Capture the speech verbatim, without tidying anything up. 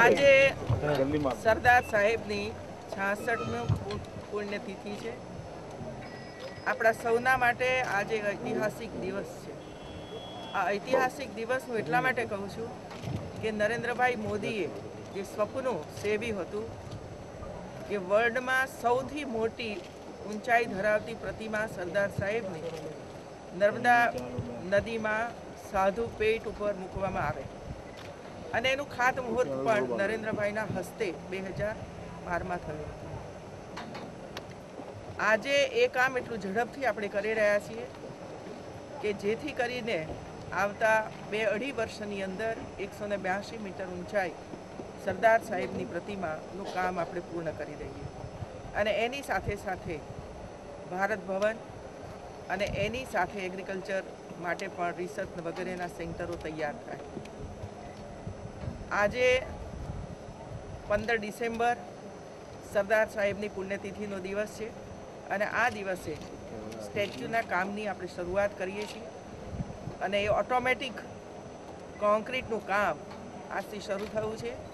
આજે સરદાર સાહેબની છાસઠમી પુણ્યતિથિ છે। આપણા સૌના માટે આજે ઐતિહાસિક દિવસ છે। આ ઐતિહાસિક દિવસ હું એટલા માટે કહું છું કે નરેન્દ્રભાઈ મોદીએ જે સ્વપ્ન સેવ્યું હતું કે વર્લ્ડમાં સૌથી મોટી ઊંચાઈ ધરાવતી પ્રતિમા સરદાર સાહેબની નર્મદા નદીમાં સાધુ પેટ ઉપર મૂકવામાં આવે અને એનું ખાતમુહૂર્ત પણ નરેન્દ્રભાઈના હસ્તે બે હજાર બારમાં થયું હતું। આજે એ કામ એટલું ઝડપથી આપણે કરી રહ્યા છીએ કે જેથી કરીને આવતા બે અઢી વર્ષની અંદર એકસો ને બ્યાસી મીટર ઊંચાઈ સરદાર સાહેબની પ્રતિમાનું કામ આપણે પૂર્ણ કરી દઈએ અને એની સાથે સાથે ભારત ભવન અને એની સાથે એગ્રીકલ્ચર માટે પણ રિસર્ચ વગેરેના સેન્ટરો તૈયાર થાય। આજે પંદર ડિસેમ્બર સરદાર સાહેબની પુણ્યતિથિનો દિવસ છે અને આ દિવસે સ્ટેચ્યુના કામની આપણે શરૂઆત કરીએ છીએ અને એ ઓટોમેટિક કોન્ક્રીટનું કામ આજથી શરૂ થયું છે।